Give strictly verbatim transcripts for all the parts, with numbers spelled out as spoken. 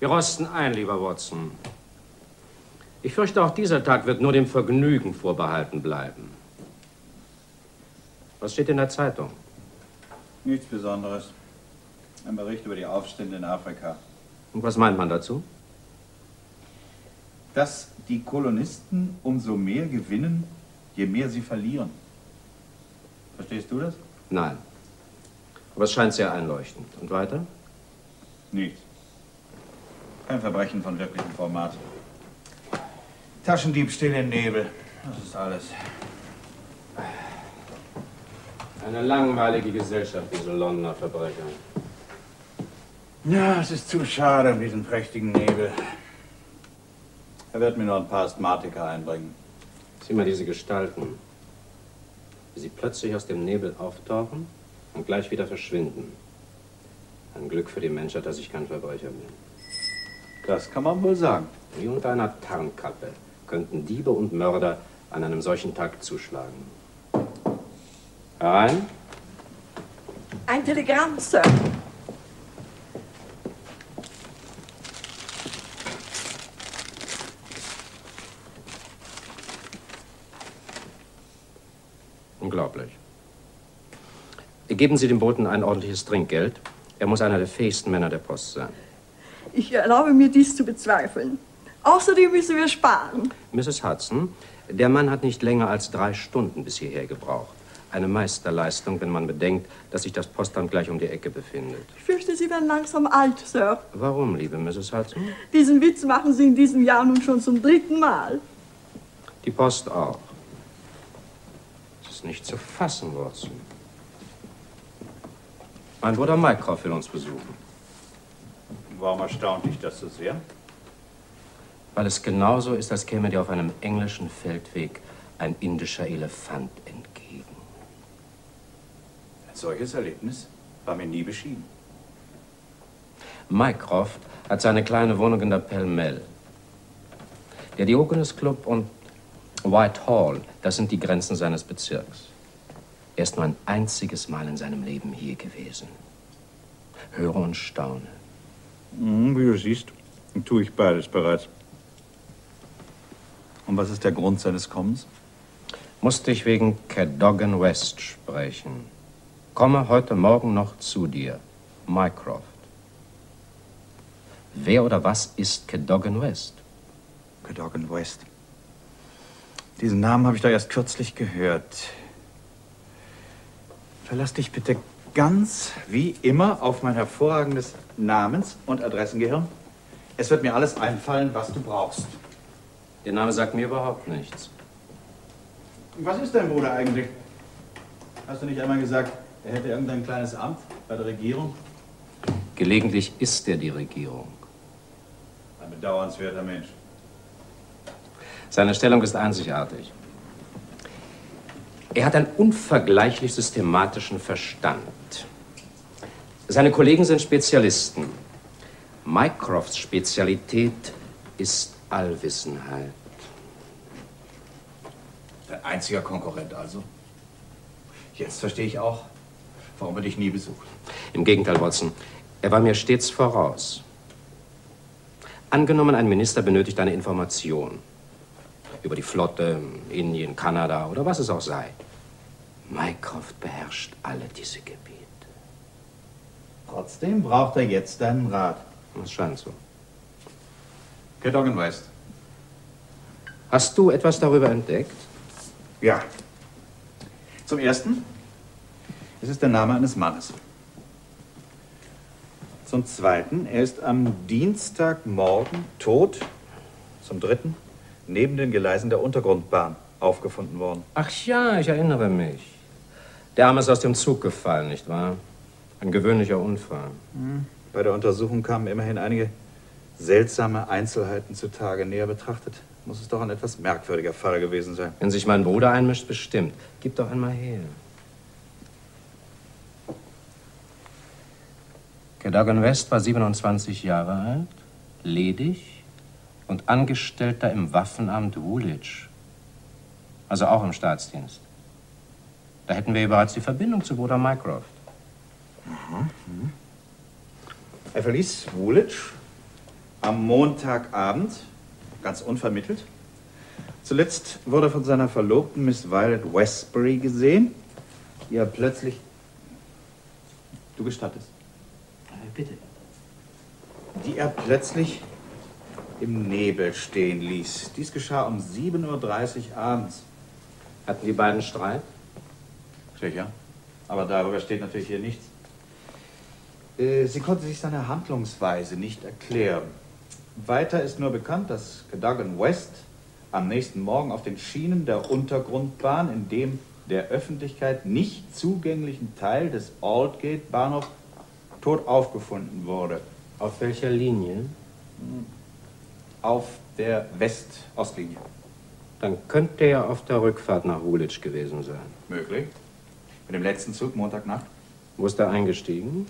Wir rosten ein, lieber Watson. Ich fürchte, auch dieser Tag wird nur dem Vergnügen vorbehalten bleiben. Was steht in der Zeitung? Nichts Besonderes. Ein Bericht über die Aufstände in Afrika. Und was meint man dazu? Dass die Kolonisten umso mehr gewinnen, je mehr sie verlieren. Verstehst du das? Nein. Aber es scheint sehr einleuchtend. Und weiter? Nichts. Kein Verbrechen von wirklichem Format. Taschendiebstähle im Nebel. Das ist alles. Eine langweilige Gesellschaft, diese Londoner Verbrecher. Ja, es ist zu schade um diesen prächtigen Nebel. Er wird mir nur ein paar Asthmatiker einbringen. Sieh mal diese Gestalten. Wie sie plötzlich aus dem Nebel auftauchen und gleich wieder verschwinden. Ein Glück für die Menschheit, dass ich kein Verbrecher bin. Das kann man wohl sagen. Wie unter einer Tarnkappe könnten Diebe und Mörder an einem solchen Tag zuschlagen. Herein? Ein Telegramm, Sir. Unglaublich. Geben Sie dem Boten ein ordentliches Trinkgeld. Er muss einer der fähigsten Männer der Post sein. Ich erlaube mir, dies zu bezweifeln. Außerdem müssen wir sparen. Misses Hudson, der Mann hat nicht länger als drei Stunden bis hierher gebraucht. Eine Meisterleistung, wenn man bedenkt, dass sich das Postamt gleich um die Ecke befindet. Ich fürchte, Sie werden langsam alt, Sir. Warum, liebe Misses Hudson? Diesen Witz machen Sie in diesem Jahr nun schon zum dritten Mal. Die Post auch. Es ist nicht zu fassen, Watson. Mein Bruder Mycroft will uns besuchen. Warum erstaunt dich das so sehr? Weil es genauso ist, als käme dir auf einem englischen Feldweg ein indischer Elefant entgegen. Ein solches Erlebnis war mir nie beschieden. Mycroft hat seine kleine Wohnung in der Pall Mall. Der Diogenes Club und Whitehall, das sind die Grenzen seines Bezirks. Er ist nur ein einziges Mal in seinem Leben hier gewesen. Höre und staune. Mhm, wie du siehst, tue ich beides bereits. Und was ist der Grund seines Kommens? Musste ich wegen Cadogan West sprechen. Komme heute Morgen noch zu dir, Mycroft. Wer oder was ist Cadogan West? Cadogan West. Diesen Namen habe ich doch erst kürzlich gehört. Verlass dich bitte ganz wie immer auf mein hervorragendes Namens- und Adressengehirn. Es wird mir alles einfallen, was du brauchst. Der Name sagt mir überhaupt nichts. Was ist dein Bruder eigentlich? Hast du nicht einmal gesagt, er hätte irgendein kleines Amt bei der Regierung? Gelegentlich ist er die Regierung. Ein bedauernswerter Mensch. Seine Stellung ist einzigartig. Er hat einen unvergleichlich systematischen Verstand. Seine Kollegen sind Spezialisten. Mycrofts Spezialität ist Allwissenheit. Dein einziger Konkurrent also? Jetzt verstehe ich auch, warum er dich nie besucht. Im Gegenteil, Watson. Er war mir stets voraus. Angenommen, ein Minister benötigt eine Information. Über die Flotte, Indien, Kanada oder was es auch sei. Mycroft beherrscht alle diese Gebiete. Trotzdem braucht er jetzt deinen Rat. Das scheint so. Cadogan West. Hast du etwas darüber entdeckt? Ja. Zum Ersten, es ist der Name eines Mannes. Zum Zweiten, er ist am Dienstagmorgen tot. Zum Dritten, neben den Gleisen der Untergrundbahn aufgefunden worden. Ach ja, ich erinnere mich. Der Arme ist aus dem Zug gefallen, nicht wahr? Ein gewöhnlicher Unfall. Hm. Bei der Untersuchung kamen immerhin einige seltsame Einzelheiten zutage. Näher betrachtet muss es doch ein etwas merkwürdiger Fall gewesen sein. Wenn sich mein Bruder einmischt, bestimmt. Gib doch einmal her. Cadogan West war siebenundzwanzig Jahre alt, ledig und Angestellter im Waffenamt Woolwich. Also auch im Staatsdienst. Da hätten wir bereits die Verbindung zu Bruder Mycroft. Mhm. Er verließ Woolwich Am Montagabend, ganz unvermittelt. Zuletzt wurde er von seiner Verlobten Miss Violet Westbury gesehen, die er plötzlich... Du gestattest? Bitte. Die er plötzlich im Nebel stehen ließ. Dies geschah um sieben Uhr dreißig abends. Hatten die beiden Streit? Sicher. Aber darüber steht natürlich hier nichts. Äh, sie konnte sich seine Handlungsweise nicht erklären. Weiter ist nur bekannt, dass Cadogan West am nächsten Morgen auf den Schienen der Untergrundbahn in dem der Öffentlichkeit nicht zugänglichen Teil des Aldgate-Bahnhofs tot aufgefunden wurde. Auf welcher Linie? Auf der West-Ostlinie. Dann könnte er auf der Rückfahrt nach Woolwich gewesen sein. Möglich. Mit dem letzten Zug, Montagnacht. Wo ist er eingestiegen?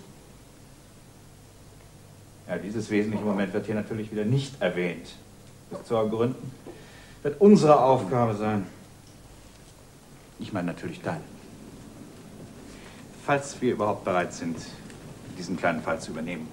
Ja, dieses wesentliche Moment wird hier natürlich wieder nicht erwähnt. Das zu ergründen wird unsere Aufgabe sein. Ich meine natürlich deine. Falls wir überhaupt bereit sind, diesen kleinen Fall zu übernehmen.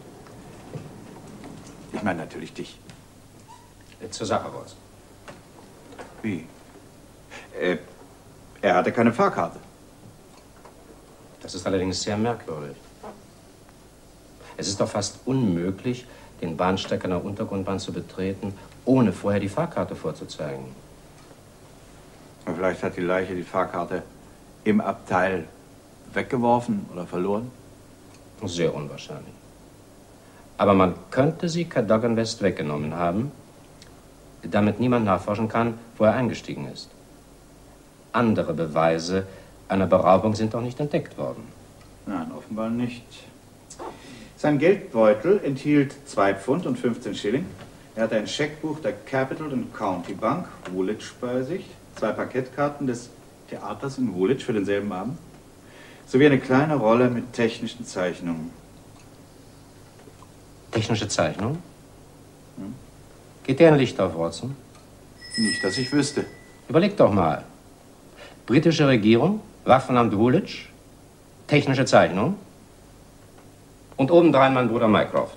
Ich meine natürlich dich. Zur Sache, Watson. Wie? Äh, er hatte keine Fahrkarte. Das ist allerdings sehr merkwürdig. Es ist doch fast unmöglich, den Bahnsteig einer Untergrundbahn zu betreten, ohne vorher die Fahrkarte vorzuzeigen. Und vielleicht hat die Leiche die Fahrkarte im Abteil weggeworfen oder verloren? Sehr unwahrscheinlich. Aber man könnte sie Cadogan West weggenommen haben, damit niemand nachforschen kann, wo er eingestiegen ist. Andere Beweise einer Beraubung sind doch nicht entdeckt worden. Nein, offenbar nicht. Sein Geldbeutel enthielt zwei Pfund und fünfzehn Schilling. Er hatte ein Scheckbuch der Capital and County Bank, Woolwich, bei sich, zwei Parkettkarten des Theaters in Woolwich für denselben Abend, sowie eine kleine Rolle mit technischen Zeichnungen. Technische Zeichnung? Hm? Geht der ein Licht auf, Watson? Nicht, dass ich wüsste. Überleg doch mal. Britische Regierung, Waffenamt Woolwich, technische Zeichnung und obendrein mein Bruder Mycroft.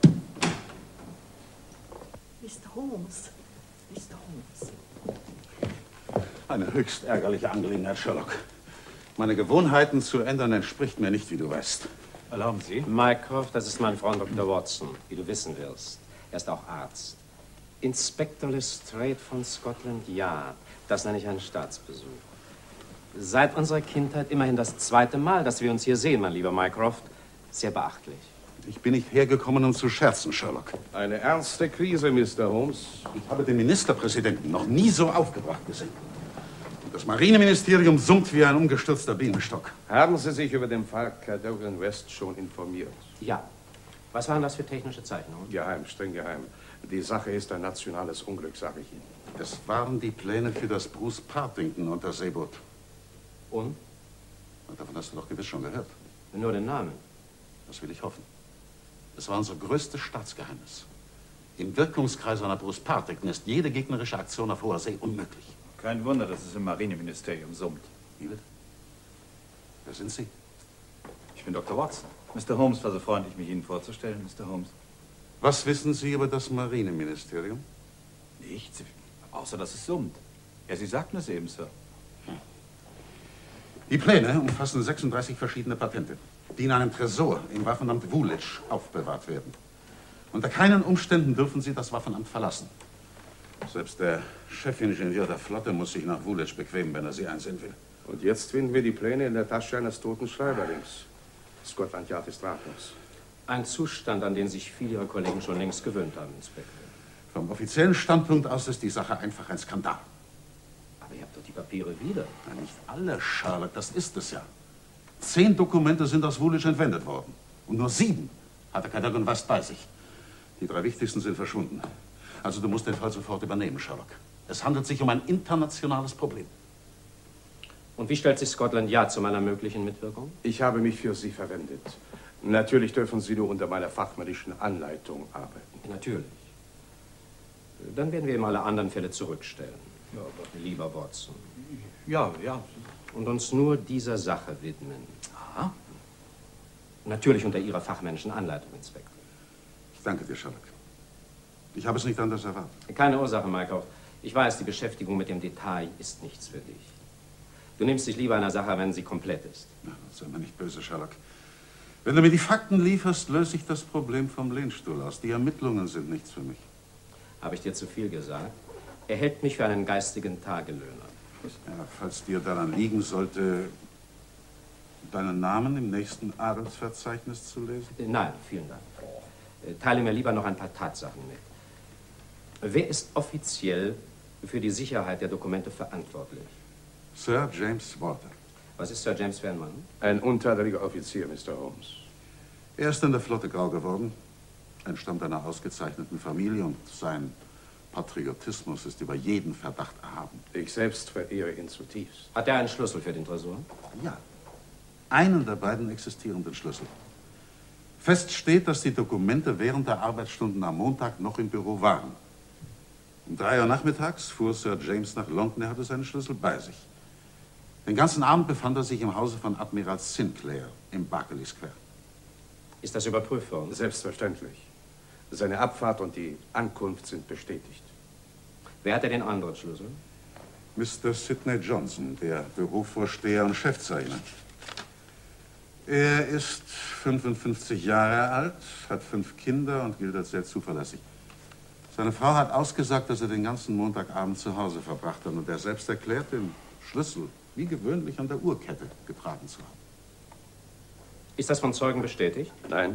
Mister Holmes. Mister Holmes. Eine höchst ärgerliche Angelegenheit, Sherlock. Meine Gewohnheiten zu ändern entspricht mir nicht, wie du weißt. Erlauben Sie? Mycroft, das ist mein Freund Doktor Watson, wie du wissen wirst. Er ist auch Arzt. Inspector Lestrade von Scotland Yard. Das nenne ich einen Staatsbesuch. Seit unserer Kindheit immerhin das zweite Mal, dass wir uns hier sehen, mein lieber Mycroft. Sehr beachtlich. Ich bin nicht hergekommen, um zu scherzen, Sherlock. Eine ernste Krise, Mister Holmes. Ich habe den Ministerpräsidenten noch nie so aufgebracht gesehen. Und das Marineministerium summt wie ein umgestürzter Bienenstock. Haben Sie sich über den Fall Cadogan West schon informiert? Ja. Was waren das für technische Zeichnungen? Geheim, streng geheim. Die Sache ist ein nationales Unglück, sage ich Ihnen. Es waren die Pläne für das Bruce Partington Unterseeboot. Und? Und davon hast du doch gewiss schon gehört. Nur den Namen. Das will ich hoffen. Es war unser größtes Staatsgeheimnis. Im Wirkungskreis einer Bruce Partington ist jede gegnerische Aktion auf hoher See unmöglich. Kein Wunder, dass es im Marineministerium summt. Wie bitte? Wer sind Sie? Ich bin Doktor Watson. Mister Holmes war so freundlich, mich Ihnen vorzustellen, Mister Holmes. Was wissen Sie über das Marineministerium? Nichts, außer dass es summt. Ja, Sie sagten es eben, Sir. Die Pläne umfassen sechsunddreißig verschiedene Patente, die in einem Tresor im Waffenamt Woolwich aufbewahrt werden. Unter keinen Umständen dürfen Sie das Waffenamt verlassen. Selbst der Chefingenieur der Flotte muss sich nach Woolwich bequemen, wenn er sie einsehen will. Und jetzt finden wir die Pläne in der Tasche eines toten Schreiberlings. Scotland Yard ist ratlos. Ein Zustand, an den sich viele Ihrer Kollegen schon längst gewöhnt haben, Inspektor. Vom offiziellen Standpunkt aus ist die Sache einfach ein Skandal. Aber ihr habt doch die Papiere wieder. Na, nicht alle, Sherlock, das ist es ja. Zehn Dokumente sind aus Woolwich entwendet worden. Und nur sieben hatte Cadogan West bei sich. Die drei wichtigsten sind verschwunden. Also du musst den Fall sofort übernehmen, Sherlock. Es handelt sich um ein internationales Problem. Und wie stellt sich Scotland Yard zu meiner möglichen Mitwirkung? Ich habe mich für Sie verwendet. Natürlich dürfen Sie nur unter meiner fachmännischen Anleitung arbeiten. Natürlich. Dann werden wir ihm alle anderen Fälle zurückstellen. Ja, aber lieber Watson. Ja, ja. Und uns nur dieser Sache widmen. Aha. Natürlich unter Ihrer fachmännischen Anleitung, Inspektor. Ich danke dir, Sherlock. Ich habe es nicht anders erwartet. Keine Ursache, Mycroft. Ich weiß, die Beschäftigung mit dem Detail ist nichts für dich. Du nimmst dich lieber einer Sache, wenn sie komplett ist. Na, sei mir nicht böse, Sherlock. Wenn du mir die Fakten lieferst, löse ich das Problem vom Lehnstuhl aus. Die Ermittlungen sind nichts für mich. Habe ich dir zu viel gesagt? Er hält mich für einen geistigen Tagelöhner. Ja, falls dir daran liegen sollte, deinen Namen im nächsten Adelsverzeichnis zu lesen? Nein, vielen Dank. Teile mir lieber noch ein paar Tatsachen mit. Wer ist offiziell für die Sicherheit der Dokumente verantwortlich? Sir James Walter. Was ist Sir James für ein Mann? Ein untadeliger Offizier, Mister Holmes. Er ist in der Flotte grau geworden, entstammt einer ausgezeichneten Familie und sein Patriotismus ist über jeden Verdacht erhaben. Ich selbst verehre ihn zutiefst. Hat er einen Schlüssel für den Tresor? Ja, einen der beiden existierenden Schlüssel. Fest steht, dass die Dokumente während der Arbeitsstunden am Montag noch im Büro waren. Um drei Uhr nachmittags fuhr Sir James nach London, er hatte seinen Schlüssel bei sich. Den ganzen Abend befand er sich im Hause von Admiral Sinclair im Berkeley Square. Ist das überprüft worden? Selbstverständlich. Seine Abfahrt und die Ankunft sind bestätigt. Wer hatte den anderen Schlüssel? Mister Sidney Johnson, der Bürovorsteher und Chefzeichner. Er ist fünfundfünfzig Jahre alt, hat fünf Kinder und gilt als sehr zuverlässig. Seine Frau hat ausgesagt, dass er den ganzen Montagabend zu Hause verbracht hat und er selbst erklärt, den Schlüssel wie gewöhnlich an der Uhrkette getragen zu haben. Ist das von Zeugen bestätigt? Nein.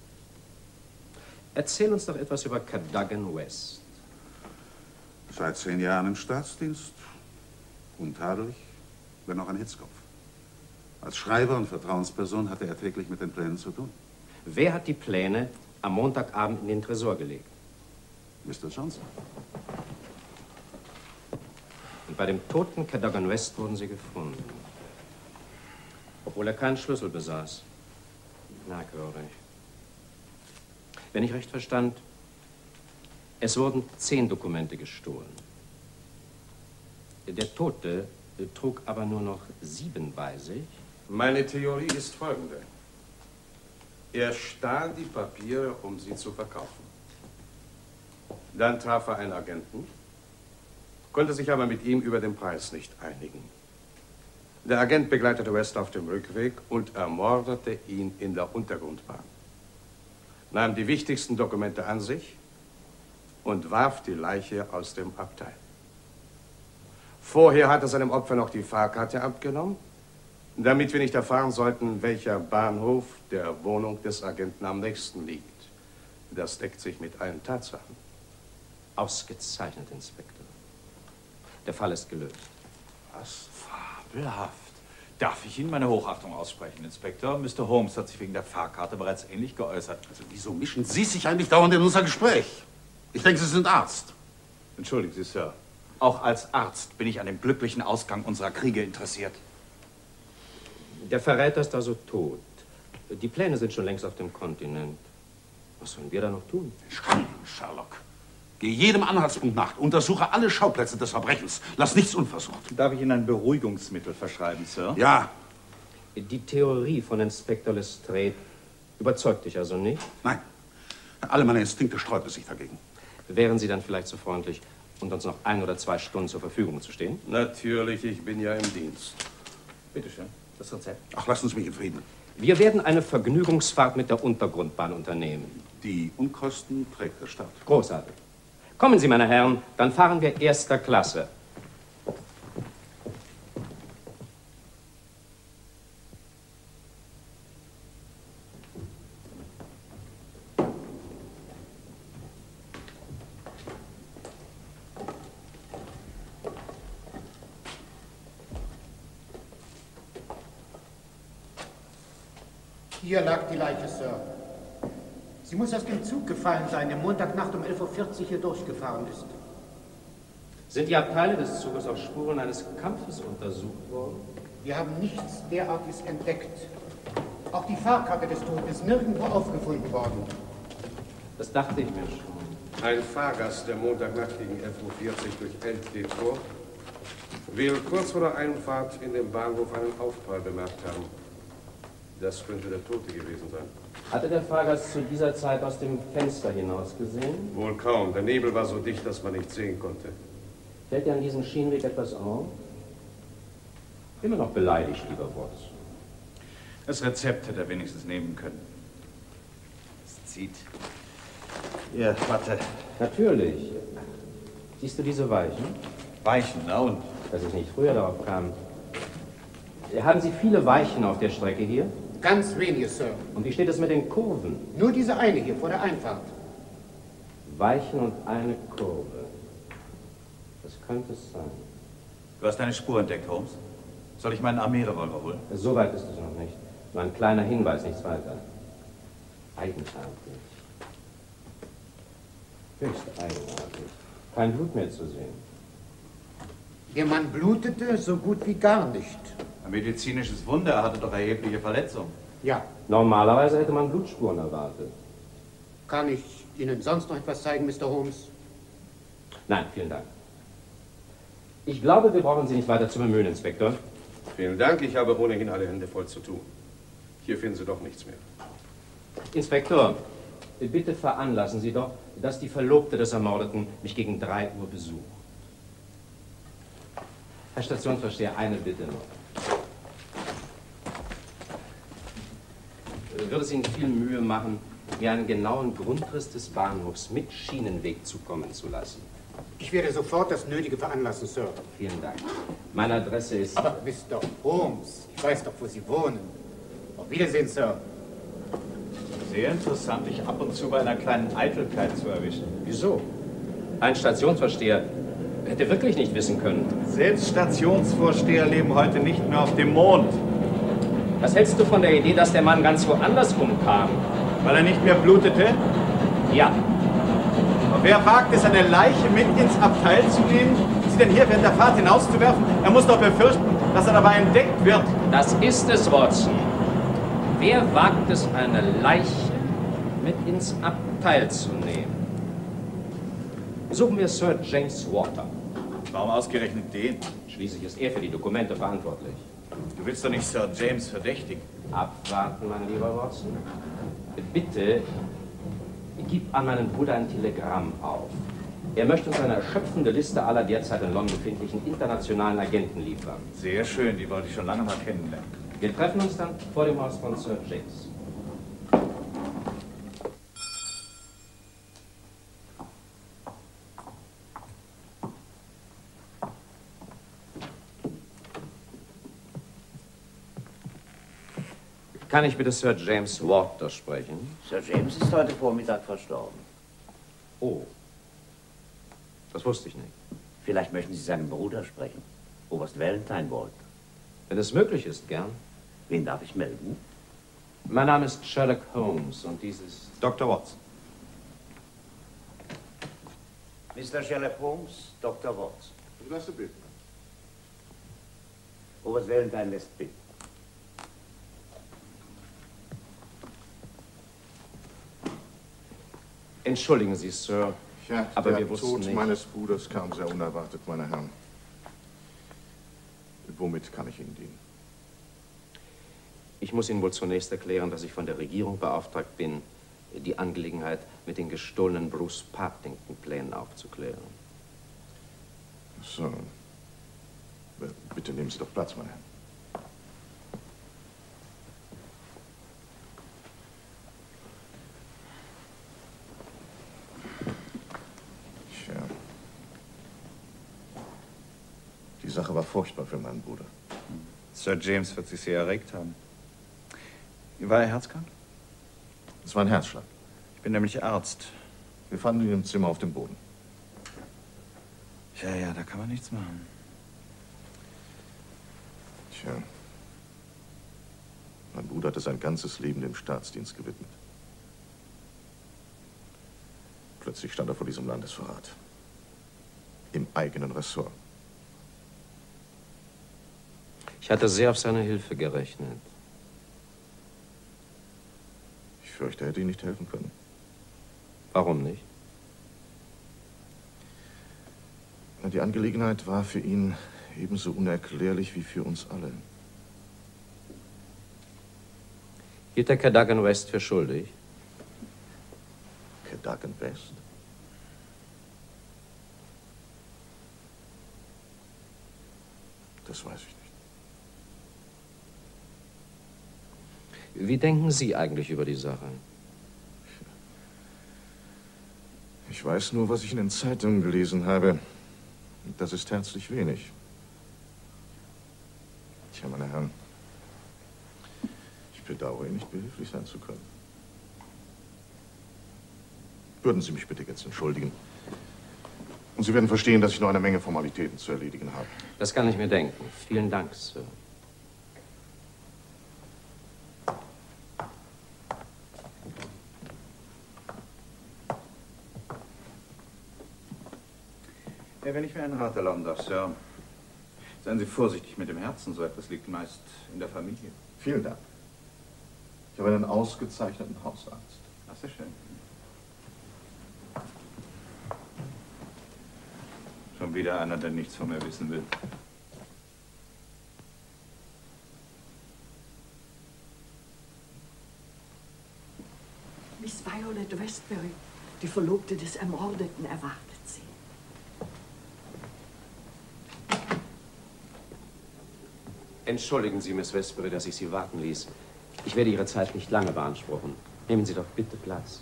Erzähl uns doch etwas über Cadogan West. Seit zehn Jahren im Staatsdienst, untadelig, wenn auch ein Hitzkopf. Als Schreiber und Vertrauensperson hatte er täglich mit den Plänen zu tun. Wer hat die Pläne am Montagabend in den Tresor gelegt? Mister Johnson. Und bei dem toten Cadogan West wurden sie gefunden. Obwohl er keinen Schlüssel besaß. Merkwürdig. Wenn ich recht verstand, es wurden zehn Dokumente gestohlen. Der Tote trug aber nur noch sieben bei sich. Meine Theorie ist folgende. Er stahl die Papiere, um sie zu verkaufen. Dann traf er einen Agenten, konnte sich aber mit ihm über den Preis nicht einigen. Der Agent begleitete West auf dem Rückweg und ermordete ihn in der Untergrundbahn. Nahm die wichtigsten Dokumente an sich und warf die Leiche aus dem Abteil. Vorher hat er seinem Opfer noch die Fahrkarte abgenommen, damit wir nicht erfahren sollten, welcher Bahnhof der Wohnung des Agenten am nächsten liegt. Das deckt sich mit allen Tatsachen. Ausgezeichnet, Inspektor. Der Fall ist gelöst. Was? Fabelhaft. Darf ich Ihnen meine Hochachtung aussprechen, Inspektor? Mister Holmes hat sich wegen der Fahrkarte bereits ähnlich geäußert. Also wieso mischen Sie sich eigentlich dauernd in unser Gespräch? Ich denke, Sie sind Arzt. Entschuldigen Sie, Sir. Auch als Arzt bin ich an dem glücklichen Ausgang unserer Kriege interessiert. Der Verräter ist also tot. Die Pläne sind schon längst auf dem Kontinent. Was sollen wir da noch tun? Schreien, Sherlock. Geh jedem Anhaltspunkt nach. Untersuche alle Schauplätze des Verbrechens. Lass nichts unversucht. Darf ich Ihnen ein Beruhigungsmittel verschreiben, Sir? Ja. Die Theorie von Inspektor Lestrade überzeugt dich also nicht? Nein. Alle meine Instinkte sträubten sich dagegen. Wären Sie dann vielleicht so freundlich, und uns noch ein oder zwei Stunden zur Verfügung zu stehen? Natürlich, ich bin ja im Dienst. Bitte schön, das Rezept. Ach, lassen Sie mich in Frieden. Wir werden eine Vergnügungsfahrt mit der Untergrundbahn unternehmen. Die Unkosten trägt der Staat. Großartig. Kommen Sie, meine Herren, dann fahren wir erster Klasse. Hier lag die Leiche, Sir. Sie muss aus dem Zug gefallen sein, der Montagnacht um elf Uhr vierzig hier durchgefahren ist. Sind die Abteile des Zuges auf Spuren eines Kampfes untersucht worden? Wir haben nichts derartiges entdeckt. Auch die Fahrkarte des Toten ist nirgendwo aufgefunden worden. Das dachte ich mir schon. Ein Fahrgast, der Montagnacht gegen elf Uhr vierzig durch Elmslie fuhr, will kurz vor der Einfahrt in dem Bahnhof einen Aufprall bemerkt haben. Das könnte der Tote gewesen sein. Hatte der Fahrgast zu dieser Zeit aus dem Fenster hinaus gesehen? Wohl kaum. Der Nebel war so dicht, dass man nichts sehen konnte. Fällt dir an diesem Schienenweg etwas auf? Immer noch beleidigt, lieber Watson. Das Rezept hätte er wenigstens nehmen können. Es zieht. Ja, warte. Natürlich. Siehst du diese Weichen? Weichen, na und? Dass ich nicht früher darauf kam. Haben Sie viele Weichen auf der Strecke hier? Ganz wenige, Sir. Und wie steht es mit den Kurven? Nur diese eine hier vor der Einfahrt. Weichen und eine Kurve. Was könnte es sein? Du hast eine Spur entdeckt, Holmes. Soll ich meinen Armeerevolver holen? So weit ist es noch nicht. Nur ein kleiner Hinweis, nichts weiter. Eigenartig. Höchst eigenartig. Kein Blut mehr zu sehen. Der Mann blutete so gut wie gar nicht. Ein medizinisches Wunder, er hatte doch erhebliche Verletzungen. Ja. Normalerweise hätte man Blutspuren erwartet. Kann ich Ihnen sonst noch etwas zeigen, Mister Holmes? Nein, vielen Dank. Ich glaube, wir brauchen Sie nicht weiter zu bemühen, Inspektor. Vielen Dank, ich habe ohnehin alle Hände voll zu tun. Hier finden Sie doch nichts mehr. Inspektor, bitte veranlassen Sie doch, dass die Verlobte des Ermordeten mich gegen drei Uhr besucht. Herr Stationsvorsteher, eine Bitte noch. Würde es Ihnen viel Mühe machen, mir einen genauen Grundriss des Bahnhofs mit Schienenweg zukommen zu lassen? Ich werde sofort das Nötige veranlassen, Sir. Vielen Dank. Meine Adresse ist... Aber Mister Holmes, ich weiß doch, wo Sie wohnen. Auf Wiedersehen, Sir. Sehr interessant, dich ab und zu bei einer kleinen Eitelkeit zu erwischen. Wieso? Ein Stationsvorsteher hätte wirklich nicht wissen können. Selbst Stationsvorsteher leben heute nicht mehr auf dem Mond. Was hältst du von der Idee, dass der Mann ganz woanders umkam? Weil er nicht mehr blutete? Ja. Aber wer wagt es, eine Leiche mit ins Abteil zu nehmen, sie denn hier während der Fahrt hinauszuwerfen? Er muss doch befürchten, dass er dabei entdeckt wird. Das ist es, Watson. Wer wagt es, eine Leiche mit ins Abteil zu nehmen? Suchen wir Sir James Walter. Warum ausgerechnet den? Schließlich ist er für die Dokumente verantwortlich. Du willst doch nicht Sir James verdächtigen. Abwarten, mein lieber Watson. Bitte, gib an meinen Bruder ein Telegramm auf. Er möchte uns eine erschöpfende Liste aller derzeit in London befindlichen internationalen Agenten liefern. Sehr schön, die wollte ich schon lange mal kennenlernen. Wir treffen uns dann vor dem Haus von Sir James. Kann ich bitte Sir James Walter sprechen? Sir James ist heute Vormittag verstorben. Oh, das wusste ich nicht. Vielleicht möchten Sie seinen Bruder sprechen, Oberst Valentine Walter. Wenn es möglich ist, gern. Wen darf ich melden? Mein Name ist Sherlock Holmes und dies ist... Doktor Watson. Mister Sherlock Holmes, Doktor Watson. Ich lasse bitten. Oberst Valentine lässt bitten. Entschuldigen Sie, Sir, Ja, aber der wir wussten Tod nicht... meines Bruders kam sehr unerwartet, meine Herren. Womit kann ich Ihnen dienen? Ich muss Ihnen wohl zunächst erklären, dass ich von der Regierung beauftragt bin, die Angelegenheit mit den gestohlenen Bruce Partington-Plänen aufzuklären. So. Bitte nehmen Sie doch Platz, meine Herren. Tja. Die Sache war furchtbar für meinen Bruder. Sir James wird sich sehr erregt haben. War er herzkrank? Es war ein Herzschlag. Ich bin nämlich Arzt. Wir fanden ihn im Zimmer auf dem Boden. Ja, ja, da kann man nichts machen. Tja. Mein Bruder hatte sein ganzes Leben dem Staatsdienst gewidmet. Plötzlich stand er vor diesem Landesverrat. Im eigenen Ressort. Ich hatte sehr auf seine Hilfe gerechnet. Ich fürchte, er hätte Ihnen nicht helfen können. Warum nicht? Die Angelegenheit war für ihn ebenso unerklärlich wie für uns alle. Hielt der Cadogan West für schuldig? Cadogan West? Das weiß ich nicht. Wie denken Sie eigentlich über die Sache? Ich weiß nur, was ich in den Zeitungen gelesen habe. Das ist herzlich wenig. Tja, meine Herren, ich bedauere, Ihnen nicht behilflich sein zu können. Würden Sie mich bitte jetzt entschuldigen? Und Sie werden verstehen, dass ich noch eine Menge Formalitäten zu erledigen habe. Das kann ich mir denken. Vielen Dank, Sir. Ja, wenn ich mir einen Rat erlauben darf, Sir. Seien Sie vorsichtig mit dem Herzen, so etwas liegt meist in der Familie. Vielen Dank. Ich habe einen ausgezeichneten Hausarzt. Ach, sehr schön. Schon wieder einer, der nichts von mir wissen will. Miss Violet Westbury, die Verlobte des Ermordeten, erwartet Sie. Entschuldigen Sie, Miss Westbury, dass ich Sie warten ließ. Ich werde Ihre Zeit nicht lange beanspruchen. Nehmen Sie doch bitte Platz.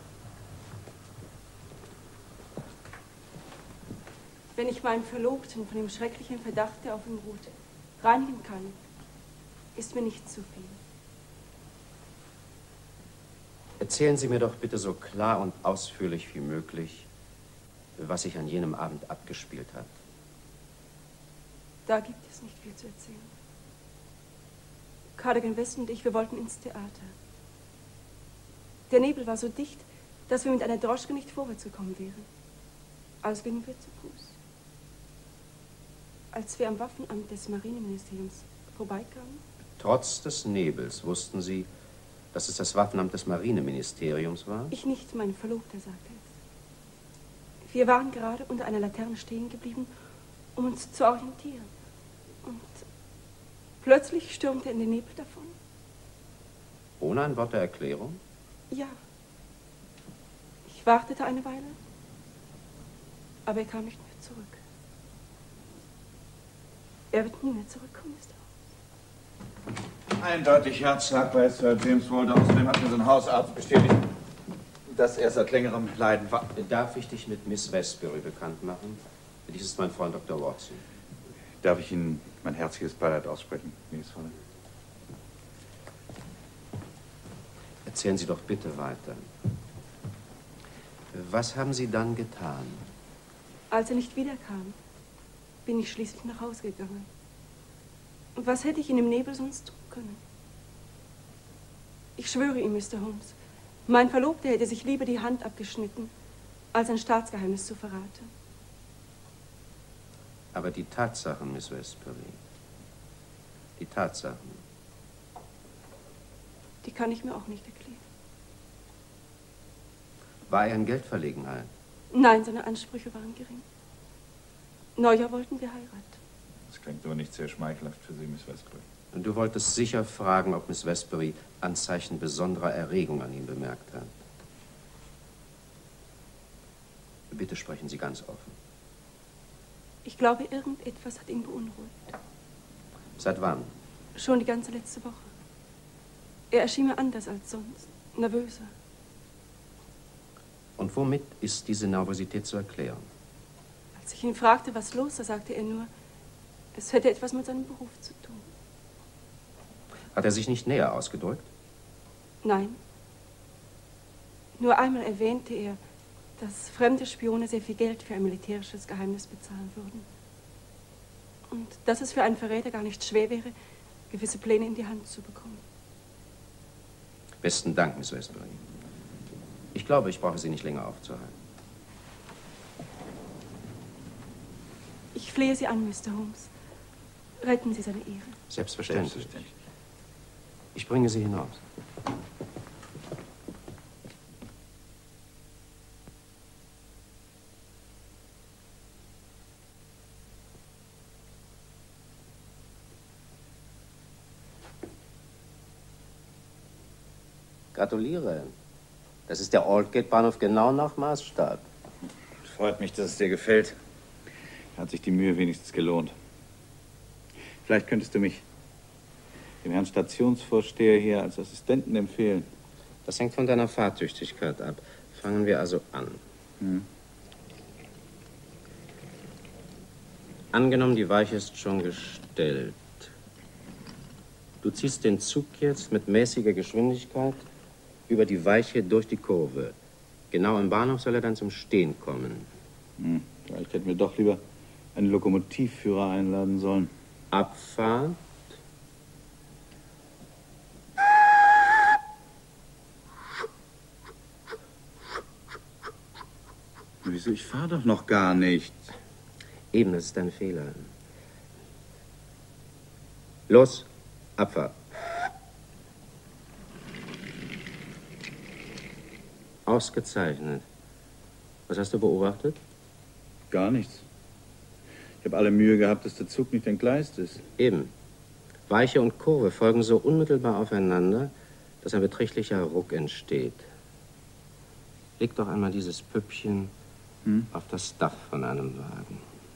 Wenn ich meinen Verlobten von dem schrecklichen Verdacht, der auf ihm ruht, reinigen kann, ist mir nicht zu viel. Erzählen Sie mir doch bitte so klar und ausführlich wie möglich, was sich an jenem Abend abgespielt hat. Da gibt es nicht viel zu erzählen. Cadogan West und ich, wir wollten ins Theater. Der Nebel war so dicht, dass wir mit einer Droschke nicht vorwärts gekommen wären. Also gingen wir zu Fuß. Als wir am Waffenamt des Marineministeriums vorbeikamen. Trotz des Nebels wussten Sie, dass es das Waffenamt des Marineministeriums war? Ich nicht, mein Verlobter sagte es. Wir waren gerade unter einer Laterne stehen geblieben, um uns zu orientieren. Und plötzlich stürmte er in den Nebel davon. Ohne ein Wort der Erklärung? Ja. Ich wartete eine Weile, aber er kam nicht mehr zurück. Er wird nie mehr zurückkommen, Mister Holmes. Eindeutig Herzschlag bei Sir James Walter. Außerdem hat mir sein Hausarzt bestätigt, dass er seit längerem Leiden war. Darf ich dich mit Miss Westbury bekannt machen? Dies ist mein Freund Doktor Watson. Darf ich Ihnen mein herzliches Beileid aussprechen, Miss Holland? Erzählen Sie doch bitte weiter. Was haben Sie dann getan? Als er nicht wiederkam, bin ich schließlich nach Hause gegangen. Und was hätte ich in dem Nebel sonst tun können? Ich schwöre Ihnen, Mister Holmes, mein Verlobter hätte sich lieber die Hand abgeschnitten, als ein Staatsgeheimnis zu verraten. Aber die Tatsachen, Miss Westbury, die Tatsachen. Die kann ich mir auch nicht erklären. War er in Geldverlegenheit? Nein, seine Ansprüche waren gering. Neujahr wollten wir heiraten. Das klingt aber nicht sehr schmeichelhaft für Sie, Miss Westbury. Und du wolltest sicher fragen, ob Miss Westbury Anzeichen besonderer Erregung an ihm bemerkt hat. Bitte sprechen Sie ganz offen. Ich glaube, irgendetwas hat ihn beunruhigt. Seit wann? Schon die ganze letzte Woche. Er erschien mir anders als sonst, nervöser. Und womit ist diese Nervosität zu erklären? Als ich ihn fragte, was los sei, sagte er nur, es hätte etwas mit seinem Beruf zu tun. Hat er sich nicht näher ausgedrückt? Nein. Nur einmal erwähnte er, dass fremde Spione sehr viel Geld für ein militärisches Geheimnis bezahlen würden. Und dass es für einen Verräter gar nicht schwer wäre, gewisse Pläne in die Hand zu bekommen. Besten Dank, Miss Westbury. Ich glaube, ich brauche Sie nicht länger aufzuhalten. Ich flehe Sie an, Mister Holmes. Retten Sie seine Ehre. Selbstverständlich. Selbstverständlich. Ich bringe Sie hinaus. Gratuliere. Das ist der Aldgate-Bahnhof genau nach Maßstab. Freut mich, dass es dir gefällt. Hat sich die Mühe wenigstens gelohnt. Vielleicht könntest du mich dem Herrn Stationsvorsteher hier als Assistenten empfehlen. Das hängt von deiner Fahrtüchtigkeit ab. Fangen wir also an. Hm. Angenommen, die Weiche ist schon gestellt. Du ziehst den Zug jetzt mit mäßiger Geschwindigkeit über die Weiche durch die Kurve. Genau im Bahnhof soll er dann zum Stehen kommen. Hm. Vielleicht hätten wir doch lieber einen Lokomotivführer einladen sollen. Abfahrt. Wieso? Ich fahre doch noch gar nicht. Eben, das ist ein Fehler. Los, Abfahrt. Ausgezeichnet. Was hast du beobachtet? Gar nichts. Ich habe alle Mühe gehabt, dass der Zug nicht entgleist ist. Eben. Weiche und Kurve folgen so unmittelbar aufeinander, dass ein beträchtlicher Ruck entsteht. Leg doch einmal dieses Püppchen hm? auf das Dach von einem Wagen.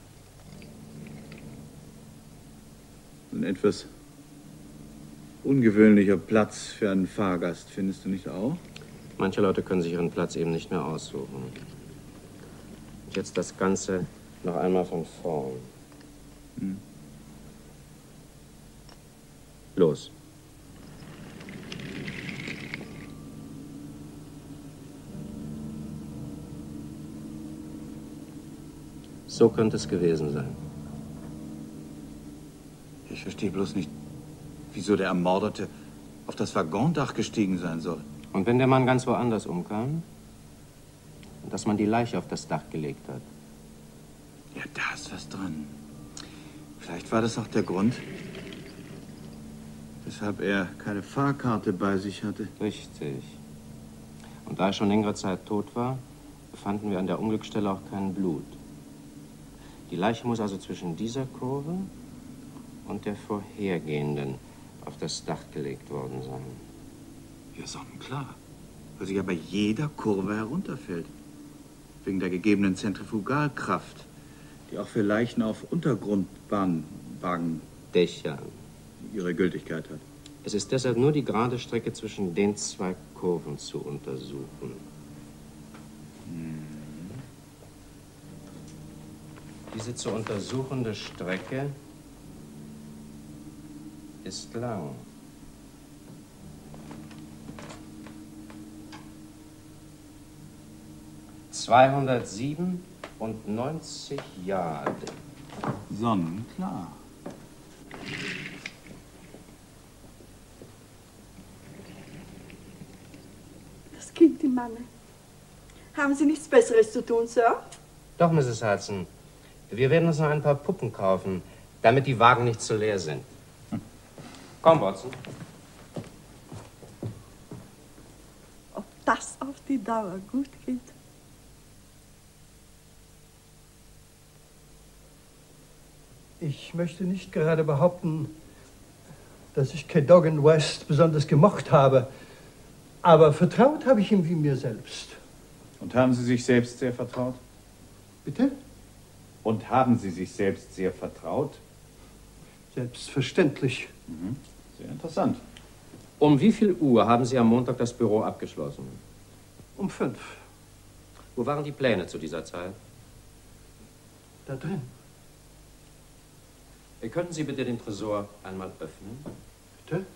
Ein etwas ungewöhnlicher Platz für einen Fahrgast, findest du nicht auch? Manche Leute können sich ihren Platz eben nicht mehr aussuchen. Und jetzt das Ganze noch einmal von vorn. Hm. Los. So könnte es gewesen sein. Ich verstehe bloß nicht, wieso der Ermordete auf das Waggondach gestiegen sein soll. Und wenn der Mann ganz woanders umkam? Und dass man die Leiche auf das Dach gelegt hat? Ja, da ist was dran. Vielleicht war das auch der Grund, weshalb er keine Fahrkarte bei sich hatte. Richtig. Und da er schon längere Zeit tot war, fanden wir an der Unglücksstelle auch kein Blut. Die Leiche muss also zwischen dieser Kurve und der vorhergehenden auf das Dach gelegt worden sein. Ja, sonnenklar. Weil sie ja bei jeder Kurve herunterfällt. Wegen der gegebenen Zentrifugalkraft, die auch für Leichen auf Untergrundbahnwagen Dächern ihre Gültigkeit hat. Es ist deshalb nur die gerade Strecke zwischen den zwei Kurven zu untersuchen. Hm. Diese zu untersuchende Strecke ist lang. zweihundertsiebenundneunzig Jahre. Sonnenklar. Das Kind im Manne. Haben Sie nichts Besseres zu tun, Sir? Doch, Misses Hudson. Wir werden uns noch ein paar Puppen kaufen, damit die Wagen nicht zu leer sind. Hm. Komm, Watson. Ob das auf die Dauer gut geht? Ich möchte nicht gerade behaupten, dass ich Cadogan West besonders gemocht habe, aber vertraut habe ich ihm wie mir selbst. Und haben Sie sich selbst sehr vertraut? Bitte? Und haben Sie sich selbst sehr vertraut? Selbstverständlich. Mhm. Sehr interessant. Um wie viel Uhr haben Sie am Montag das Büro abgeschlossen? Um fünf. Wo waren die Pläne zu dieser Zeit? Da drin. Könnten Sie bitte den Tresor einmal öffnen? Bitte?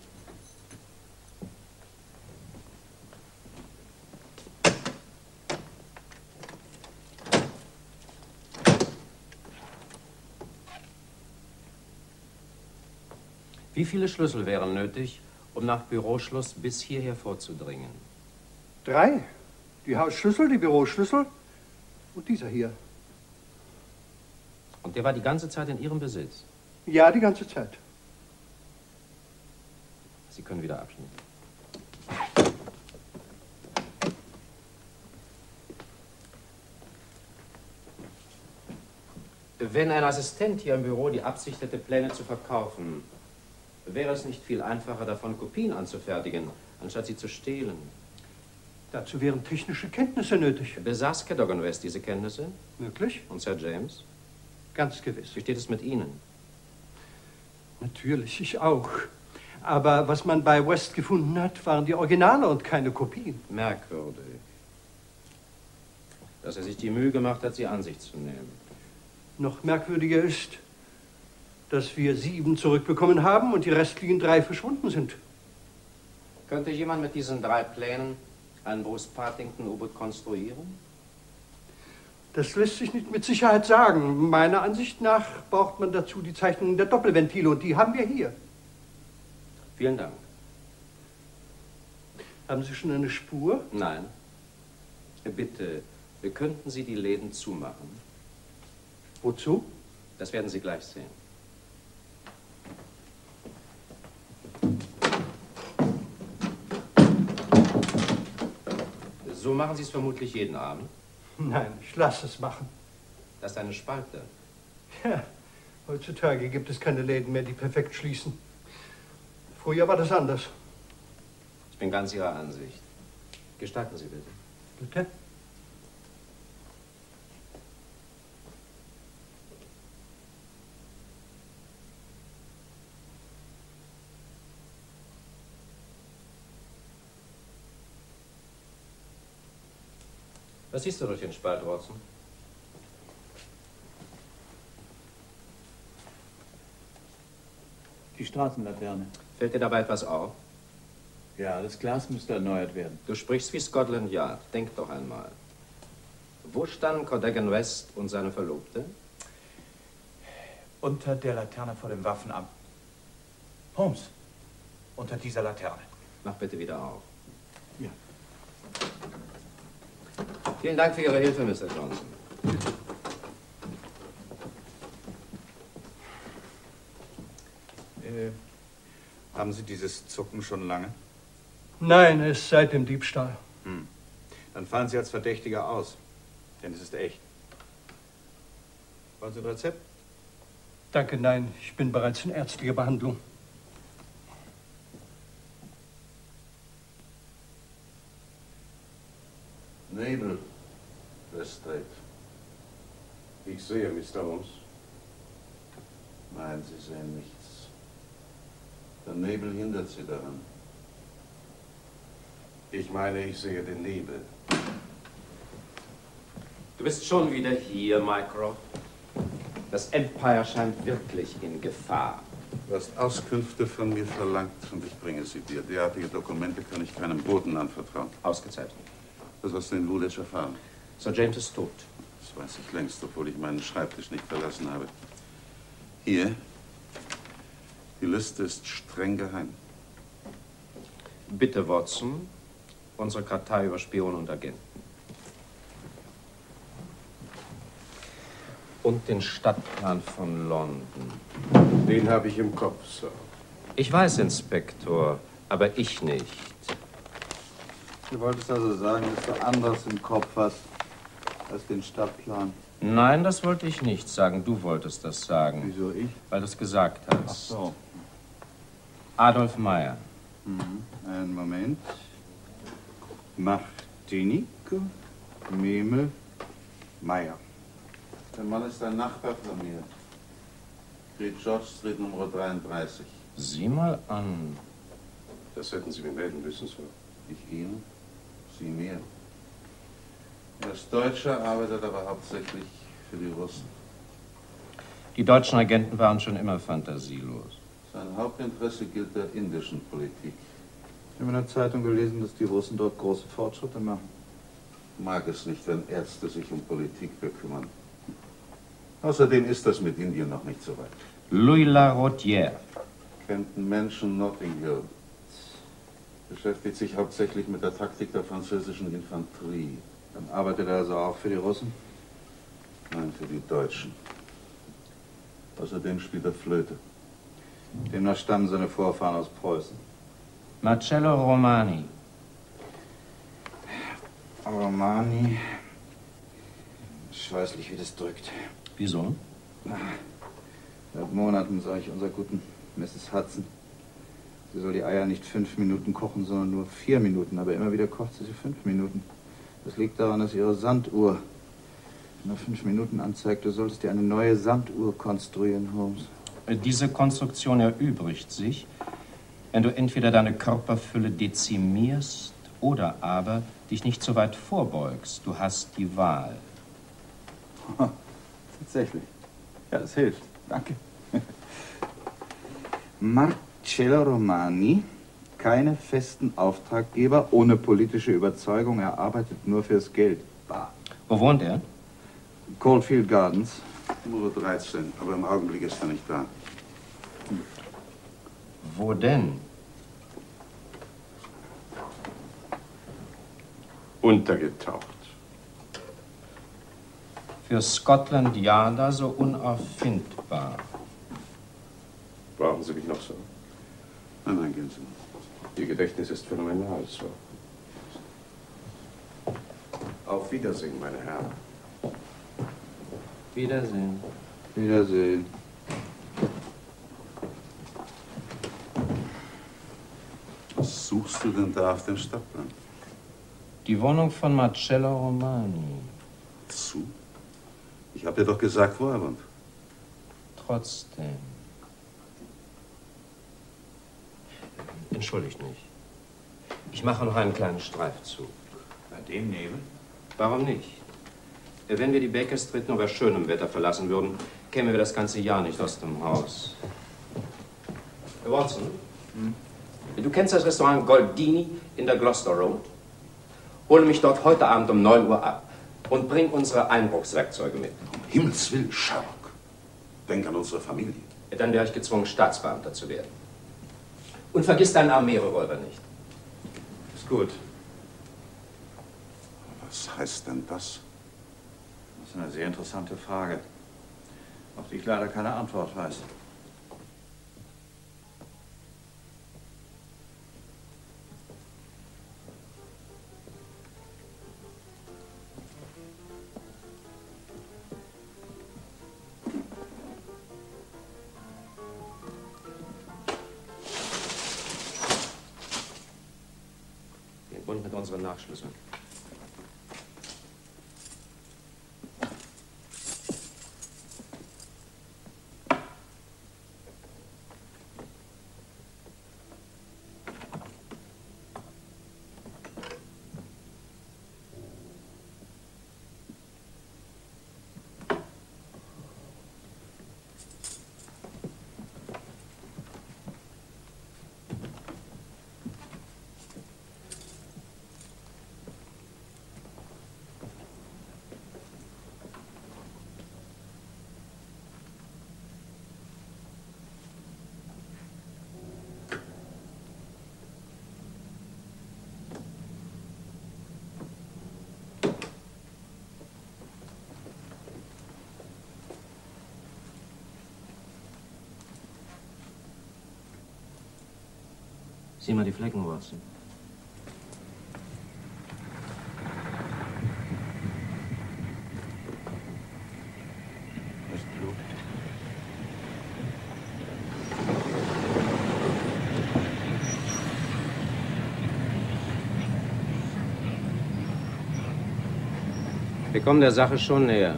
Wie viele Schlüssel wären nötig, um nach Büroschluss bis hierher vorzudringen? Drei. Die Hausschlüssel, die Büroschlüssel und dieser hier. Und der war die ganze Zeit in Ihrem Besitz? Ja, die ganze Zeit. Sie können wieder abschneiden. Wenn ein Assistent hier im Büro die Absicht hätte, Pläne zu verkaufen, wäre es nicht viel einfacher, davon Kopien anzufertigen, anstatt sie zu stehlen? Dazu wären technische Kenntnisse nötig. Besaß Cadogan West diese Kenntnisse? Möglich? Und Sir James? Ganz gewiss. Wie steht es mit Ihnen? Natürlich, ich auch. Aber was man bei West gefunden hat, waren die Originale und keine Kopien. Merkwürdig. Dass er sich die Mühe gemacht hat, sie an sich zu nehmen. Noch merkwürdiger ist, dass wir sieben zurückbekommen haben und die restlichen drei verschwunden sind. Könnte jemand mit diesen drei Plänen ein Bruce Partington-U-Boot konstruieren? Das lässt sich nicht mit Sicherheit sagen. Meiner Ansicht nach braucht man dazu die Zeichnungen der Doppelventile und die haben wir hier. Vielen Dank. Haben Sie schon eine Spur? Nein. Bitte, könnten Sie die Läden zumachen? Wozu? Das werden Sie gleich sehen. So machen Sie es vermutlich jeden Abend? Nein, ich lasse es machen. Das ist eine Spalte. Ja, heutzutage gibt es keine Läden mehr, die perfekt schließen. Früher war das anders. Ich bin ganz Ihrer Ansicht. Gestatten Sie bitte. Bitte? Was siehst du durch den Spalt, Watson? Die Straßenlaterne. Fällt dir dabei etwas auf? Ja, das Glas müsste erneuert werden. Du sprichst wie Scotland Yard. Denk doch einmal. Wo standen Cadogan West und seine Verlobte? Unter der Laterne vor dem Waffenamt. Holmes, unter dieser Laterne. Mach bitte wieder auf. Ja. Vielen Dank für Ihre Hilfe, Mister Johnson. Äh, haben Sie dieses Zucken schon lange? Nein, es seit dem Diebstahl. Hm. Dann fallen Sie als Verdächtiger aus, denn es ist echt. Wollen Sie ein Rezept? Danke, nein, ich bin bereits in ärztlicher Behandlung. Nebel, Lestrade. Ich sehe, Mister Holmes. Nein, Sie sehen nichts. Der Nebel hindert Sie daran. Ich meine, ich sehe den Nebel. Du bist schon wieder hier, Mycroft. Das Empire scheint wirklich in Gefahr. Du hast Auskünfte von mir verlangt und ich bringe sie dir. Derartige Dokumente kann ich keinem Boten anvertrauen. Ausgezeichnet. Was hast du in Woolwich erfahren? Sir James ist tot. Das weiß ich längst, obwohl ich meinen Schreibtisch nicht verlassen habe. Hier. Die Liste ist streng geheim. Bitte, Watson. Unsere Kartei über Spione und Agenten. Und den Stadtplan von London. Den habe ich im Kopf, Sir. Ich weiß, Inspektor, aber ich nicht. Du wolltest also sagen, dass du anderes im Kopf hast als den Stadtplan. Nein, das wollte ich nicht sagen. Du wolltest das sagen. Wieso ich? Weil du es gesagt hast. Ach so. Adolf Meyer. Mhm. Einen Moment. Martinique, Memel, Meyer. Der Mann ist ein Nachbar von mir. Great George Street Nummer dreiunddreißig. Sieh mal an. Das hätten Sie mir melden müssen, Sir. Ich Ihnen, Sie mir. Er ist Deutscher, arbeitet aber hauptsächlich für die Russen. Die deutschen Agenten waren schon immer fantasielos. Sein Hauptinteresse gilt der indischen Politik. Ich habe in der Zeitung gelesen, dass die Russen dort große Fortschritte machen. Mag es nicht, wenn Ärzte sich um Politik bekümmern. Außerdem ist das mit Indien noch nicht so weit. Louis Larodière. Kennt einen Menschen Notting Hill. Beschäftigt sich hauptsächlich mit der Taktik der französischen Infanterie. Dann arbeitet er also auch für die Russen? Nein, für die Deutschen. Außerdem spielt er Flöte. Demnach stammen seine Vorfahren aus Preußen. Marcello Romani. Romani. Ich weiß nicht, wie das drückt. Wieso? Seit Monaten sah ich unserer guten Misses Hudson. Sie soll die Eier nicht fünf Minuten kochen, sondern nur vier Minuten. Aber immer wieder kocht sie sie fünf Minuten. Das liegt daran, dass ihre Sanduhr nur fünf Minuten anzeigt. Du solltest dir eine neue Sanduhr konstruieren, Holmes. Diese Konstruktion erübrigt sich, wenn du entweder deine Körperfülle dezimierst oder aber dich nicht so weit vorbeugst. Du hast die Wahl. Tatsächlich. Ja, das hilft. Danke. Marcello Romani, keine festen Auftraggeber, ohne politische Überzeugung. Er arbeitet nur fürs Geld. Bah. Wo wohnt er? Coldfield Gardens. Nummer dreizehn, aber im Augenblick ist er nicht da. Wo denn? Untergetaucht. Für Scotland Yard so unauffindbar. Brauchen Sie mich noch so? Nein, nein, gehen Sie. Ihr Gedächtnis ist phänomenal, so. Auf Wiedersehen, meine Herren. Wiedersehen. Wiedersehen. Was suchst du denn da auf dem Stadtplan? Die Wohnung von Marcello Romani. Zu? Ich habe dir doch gesagt, wo er wohnt. Trotzdem. Entschuldigt mich. Ich mache noch einen kleinen Streifzug. Bei dem Nebel? Warum nicht? Wenn wir die Baker Street nur bei schönem Wetter verlassen würden, kämen wir das ganze Jahr nicht aus dem Haus. Watson, hm? Du kennst das Restaurant Goldini in der Gloucester Road? Hole mich dort heute Abend um neun Uhr ab und bring unsere Einbruchswerkzeuge mit. Um Himmels Willen, Sherlock. Denk an unsere Familie. Dann wäre ich gezwungen, Staatsbeamter zu werden. Und vergiss deinen Armeerevolver nicht. Ist gut. Was heißt denn das? Das ist eine sehr interessante Frage, auf die ich leider keine Antwort weiß. Den Bund mit unseren Nachschlüsseln. Sieh mal die Flecken, Watson. Das ist Blut. Wir kommen der Sache schon näher.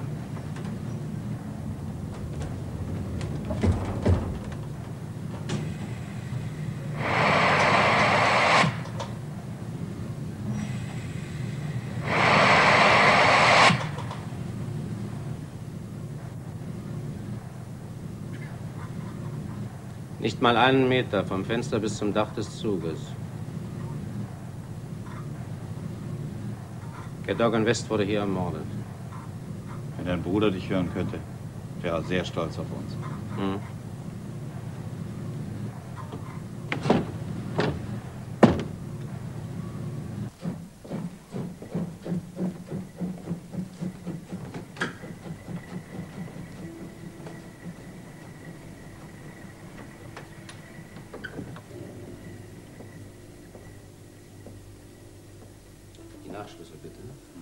Nicht mal einen Meter vom Fenster bis zum Dach des Zuges. Cadogan West wurde hier ermordet. Wenn dein Bruder dich hören könnte, wäre er sehr stolz auf uns. Hm. Nachschlüssel, bitte.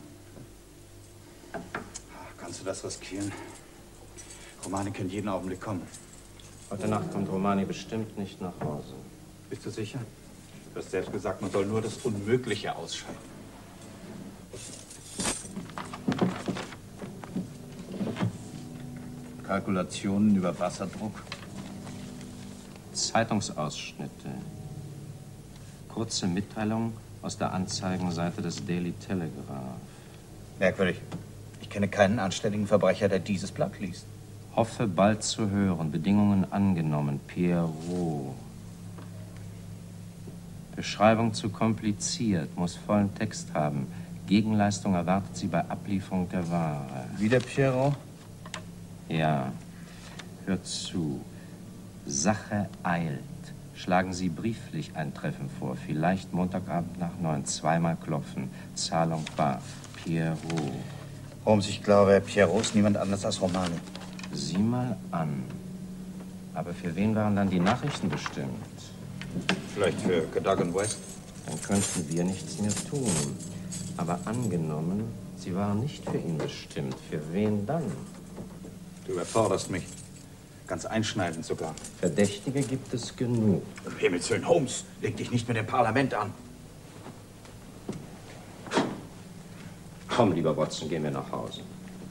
Kannst du das riskieren? Romani kann jeden Augenblick kommen. Heute Nacht kommt Romani bestimmt nicht nach Hause. Bist du sicher? Du hast selbst gesagt, man soll nur das Unmögliche ausschalten. Kalkulationen über Wasserdruck. Zeitungsausschnitte. Kurze Mitteilung aus der Anzeigenseite des Daily Telegraph. Merkwürdig. Ich kenne keinen anständigen Verbrecher, der dieses Blatt liest. Hoffe bald zu hören. Bedingungen angenommen. Pierrot. Beschreibung zu kompliziert. Muss vollen Text haben. Gegenleistung erwartet sie bei Ablieferung der Ware. Wieder Pierrot? Ja. Hört zu. Sache eilt. Schlagen Sie brieflich ein Treffen vor. Vielleicht Montagabend nach neun. Zweimal klopfen. Zahlung bar. Pierrot. Holmes, ich glaube, Pierrot ist niemand anders als Romani. Sieh mal an. Aber für wen waren dann die Nachrichten bestimmt? Vielleicht für Cadogan West? Dann könnten wir nichts mehr tun. Aber angenommen, sie waren nicht für ihn bestimmt. Für wen dann? Du überforderst mich. Ganz einschneidend sogar. Verdächtige gibt es genug. Um Himmels Willen, Holmes, leg dich nicht mit dem Parlament an. Komm, lieber Watson, gehen wir nach Hause.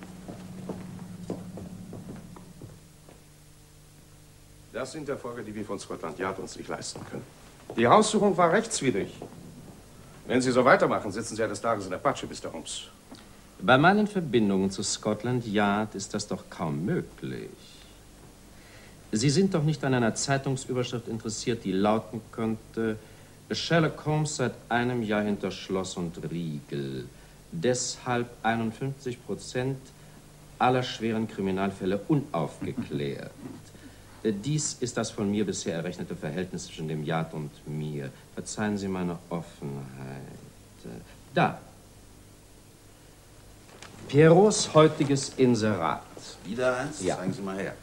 Das sind Erfolge, die wir von Scotland Yard uns nicht leisten können. Die Haussuchung war rechtswidrig. Wenn Sie so weitermachen, sitzen Sie eines Tages in der Patsche, Mister Holmes. Bei meinen Verbindungen zu Scotland Yard ist das doch kaum möglich. Sie sind doch nicht an einer Zeitungsüberschrift interessiert, die lauten könnte: Sherlock Holmes seit einem Jahr hinter Schloss und Riegel. Deshalb einundfünfzig Prozent aller schweren Kriminalfälle unaufgeklärt. Dies ist das von mir bisher errechnete Verhältnis zwischen dem Yard und mir. Verzeihen Sie meine Offenheit. Da. Pierrots heutiges Inserat. Wieder eins? Ja. Zeigen Sie mal her.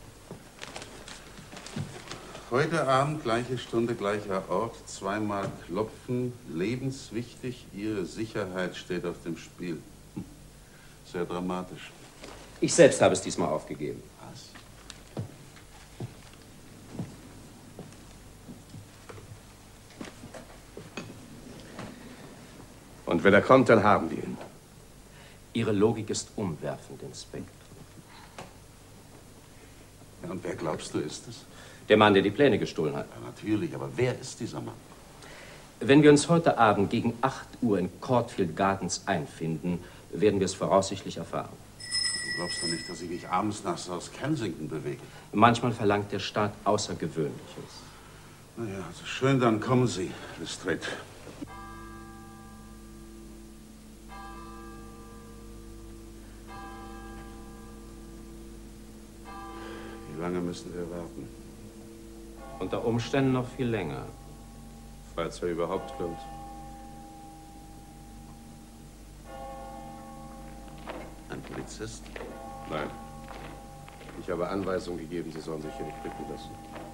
Heute Abend, gleiche Stunde, gleicher Ort, zweimal klopfen, lebenswichtig, Ihre Sicherheit steht auf dem Spiel. Sehr dramatisch. Ich selbst habe es diesmal aufgegeben. Was? Und wenn er kommt, dann haben wir ihn. Ihre Logik ist umwerfend, Inspektor. Ja, und wer glaubst du ist es? Der Mann, der die Pläne gestohlen hat. Ja, natürlich, aber wer ist dieser Mann? Wenn wir uns heute Abend gegen acht Uhr in Courtfield Gardens einfinden, werden wir es voraussichtlich erfahren. Du glaubst doch nicht, dass ich mich abends nach South Kensington bewege? Manchmal verlangt der Staat Außergewöhnliches. Na ja, also schön, dann kommen Sie, Lestrade. Wie lange müssen wir warten? Unter Umständen noch viel länger. Falls er überhaupt kommt. Ein Polizist? Nein. Ich habe Anweisung gegeben, Sie sollen sich hier nicht blicken lassen.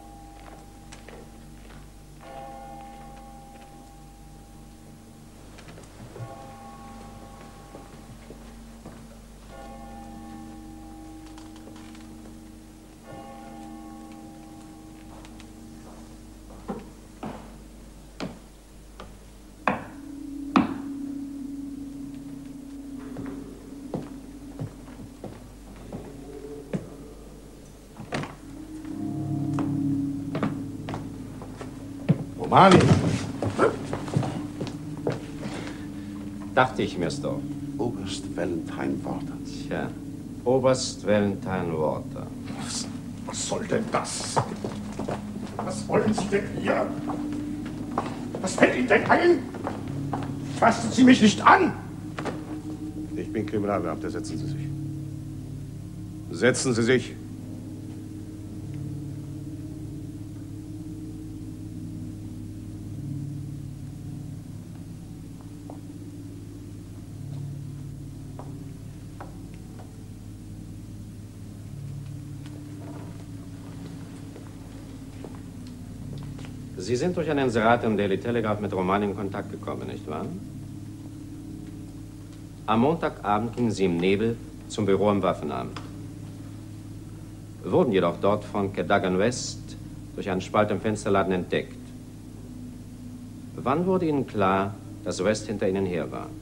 Mani! Dachte ich mir's doch. Oberst Valentine Water. Tja, Oberst Valentine Water. Was, was soll denn das? Was wollen Sie denn hier? Was fällt Ihnen denn ein? Fassen Sie mich nicht an! Ich bin Kriminalbeamter. Setzen Sie sich. Setzen Sie sich. Sie sind durch ein Inserat im Daily Telegraph mit Romani in Kontakt gekommen, nicht wahr? Am Montagabend gingen Sie im Nebel zum Büro im Waffenamt. Wurden jedoch dort von Cadogan West durch einen Spalt im Fensterladen entdeckt. Wann wurde Ihnen klar, dass West hinter Ihnen her war?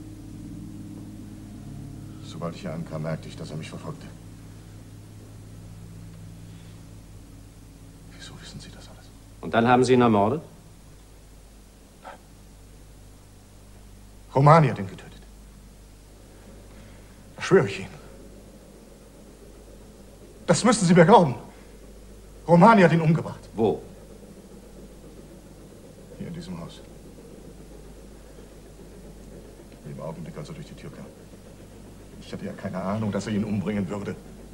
Sobald ich hier ankam, merkte ich, dass er mich verfolgte. Wieso wissen Sie das alles? Und dann haben Sie ihn ermordet? Nein. Romani hat ihn getötet. Das schwöre ich Ihnen. Das müssen Sie mir glauben. Romani hat ihn umgebracht. Wo? Hier in diesem Haus. Im Augenblick, als er durch die Tür kam. Ich hatte ja keine Ahnung, dass er ihn umbringen würde.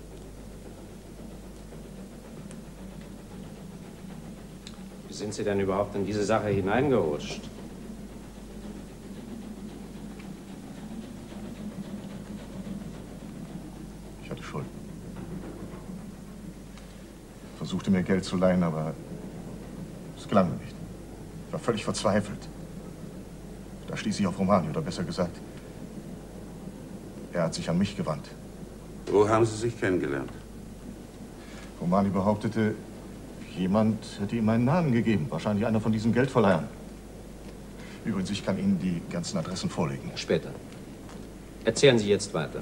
Wie sind Sie denn überhaupt in diese Sache hineingerutscht? Ich hatte Schulden. Versuchte mir Geld zu leihen, aber es gelang mir nicht. Ich war völlig verzweifelt. Da stieß ich auf Romani, oder besser gesagt, er hat sich an mich gewandt. Wo haben Sie sich kennengelernt? Romani behauptete, jemand hätte ihm meinen Namen gegeben. Wahrscheinlich einer von diesen Geldverleihern. Übrigens, ich kann Ihnen die ganzen Adressen vorlegen. Später. Erzählen Sie jetzt weiter.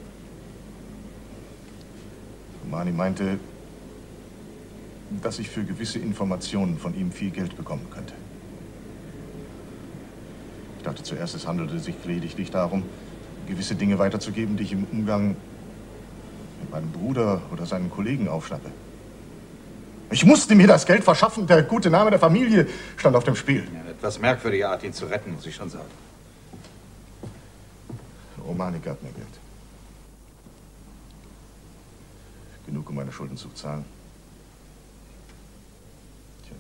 Romani meinte, dass ich für gewisse Informationen von ihm viel Geld bekommen könnte. Ich dachte zuerst, es handelte sich lediglich darum, gewisse Dinge weiterzugeben, die ich im Umgang mit meinem Bruder oder seinen Kollegen aufschnappe. Ich musste mir das Geld verschaffen, der gute Name der Familie stand auf dem Spiel. Ja, etwas merkwürdige Art, ihn zu retten, muss ich schon sagen. Romani gab mir Geld. Genug, um meine Schulden zu bezahlen. Tja.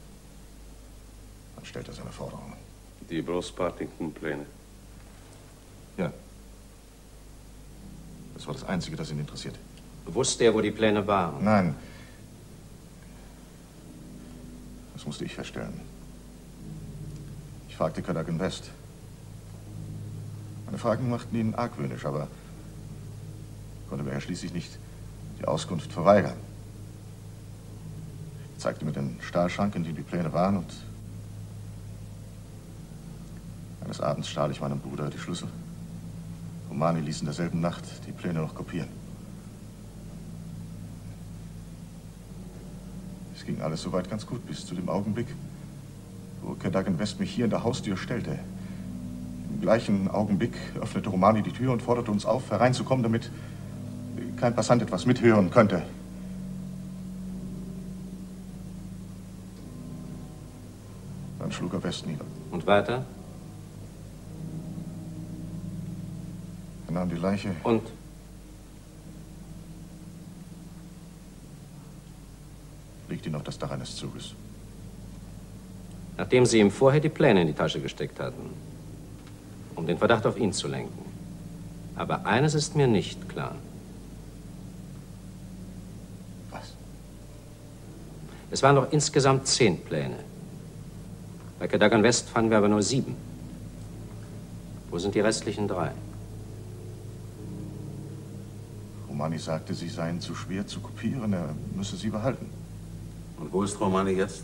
Dann stellt er seine Forderungen. Die Großpartington-Pläne. Ja. Das war das Einzige, das ihn interessierte. Wusste er, wo die Pläne waren? Nein. Das musste ich feststellen. Ich fragte Cadogan West. Meine Fragen machten ihn argwöhnisch, aber konnte mir ja schließlich nicht die Auskunft verweigern. Ich zeigte mir den Stahlschrank, in dem die Pläne waren, und eines Abends stahl ich meinem Bruder die Schlüssel. Romani ließ in derselben Nacht die Pläne noch kopieren. Es ging alles soweit ganz gut, bis zu dem Augenblick, wo Cadogan West mich hier in der Haustür stellte. Im gleichen Augenblick öffnete Romani die Tür und forderte uns auf, hereinzukommen, damit kein Passant etwas mithören könnte. Dann schlug er West nieder. Und weiter? Er nahm die Leiche. Und? Legte ihn auf das Dach eines Zuges. Nachdem Sie ihm vorher die Pläne in die Tasche gesteckt hatten, um den Verdacht auf ihn zu lenken. Aber eines ist mir nicht klar. Was? Es waren noch insgesamt zehn Pläne. Bei Cadogan West fanden wir aber nur sieben. Wo sind die restlichen drei? Romani sagte, sie seien zu schwer zu kopieren, er müsse sie behalten. Und wo ist Romani jetzt?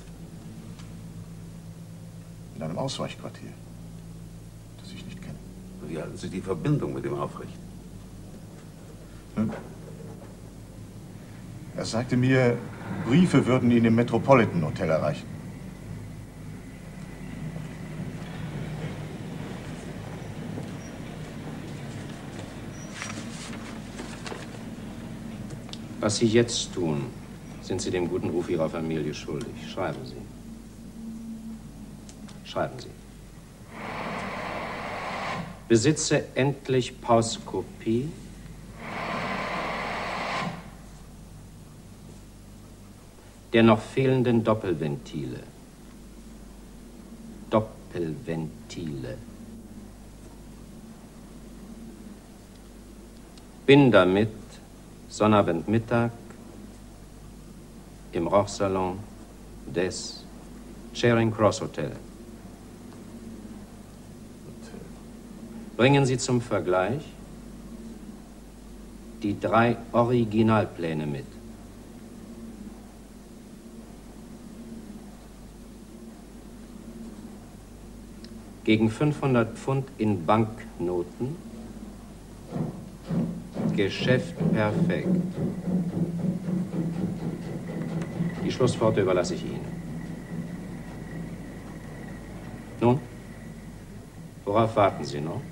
In einem Ausweichquartier, das ich nicht kenne. Wie halten Sie die Verbindung mit ihm aufrecht? Hm? Er sagte mir, Briefe würden ihn im Metropolitan Hotel erreichen. Was Sie jetzt tun, sind Sie dem guten Ruf Ihrer Familie schuldig. Schreiben Sie. Schreiben Sie. Besitze endlich Pauskopie der noch fehlenden Doppelventile. Doppelventile. Bin damit Sonnabendmittag im Rauchsalon des Charing Cross Hotel. Bringen Sie zum Vergleich die drei Originalpläne mit. Gegen fünfhundert Pfund in Banknoten. Geschäft perfekt. Die Schlussworte überlasse ich Ihnen. Nun, worauf warten Sie noch?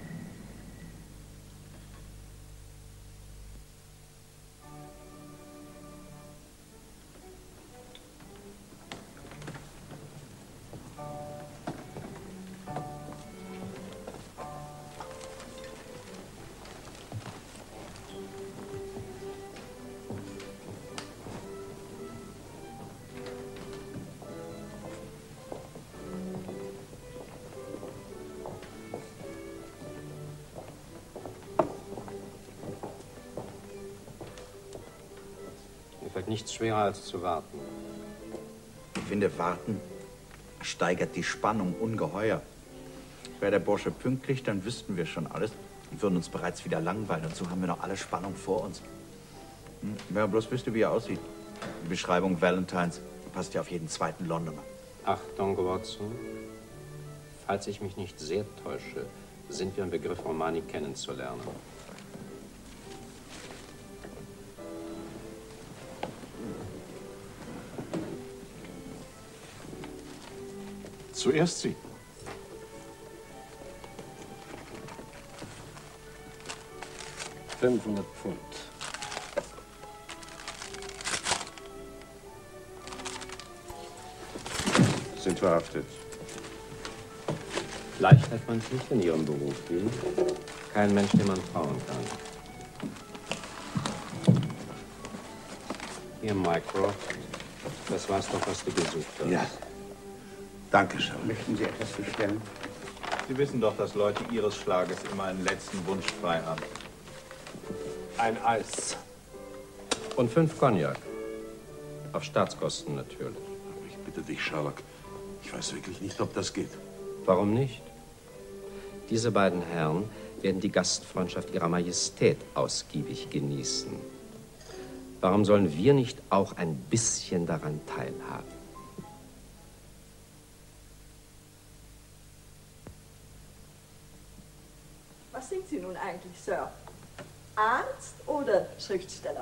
Nichts schwerer als zu warten. Ich finde, warten steigert die Spannung ungeheuer. Wäre der Bursche pünktlich, dann wüssten wir schon alles und würden uns bereits wieder langweilen. Und so haben wir noch alle Spannung vor uns. Hm, wenn man bloß wüsste, wie er aussieht. Die Beschreibung Valentines passt ja auf jeden zweiten Londoner. Achtung, Watson. Falls ich mich nicht sehr täusche, sind wir im Begriff, Romani kennenzulernen. Zuerst Sie. fünfhundert Pfund. Sind verhaftet. Leicht hat man es nicht in Ihrem Beruf, wie? Kein Mensch, dem man trauen kann. Hier, Mycroft. Das war's doch, was du gesucht hast. Ja. Danke, Sherlock. Möchten Sie etwas bestellen? Sie wissen doch, dass Leute Ihres Schlages immer einen letzten Wunsch frei haben. Ein Eis. Und fünf Cognac. Auf Staatskosten natürlich. Ich bitte dich, Sherlock. Ich weiß wirklich nicht, ob das geht. Warum nicht? Diese beiden Herren werden die Gastfreundschaft Ihrer Majestät ausgiebig genießen. Warum sollen wir nicht auch ein bisschen daran teilhaben? Was sind Sie nun eigentlich, Sir? Arzt oder Schriftsteller?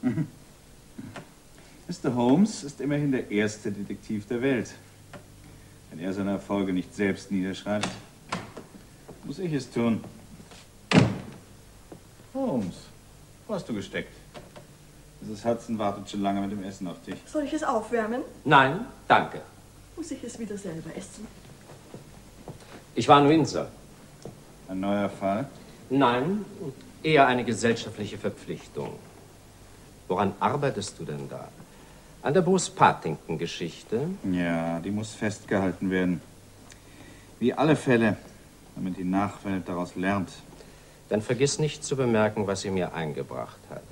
Mister Holmes ist immerhin der erste Detektiv der Welt. Wenn er seine Erfolge nicht selbst niederschreibt, muss ich es tun. Holmes, wo hast du gesteckt? Misses Hudson wartet schon lange mit dem Essen auf dich. Soll ich es aufwärmen? Nein, danke. Muss ich es wieder selber essen? Ich war in Windsor. Ein neuer Fall? Nein, eher eine gesellschaftliche Verpflichtung. Woran arbeitest du denn da? An der Bruce-Partington-Geschichte? Ja, die muss festgehalten werden. Wie alle Fälle, damit die Nachwelt daraus lernt. Dann vergiss nicht zu bemerken, was sie mir eingebracht hat.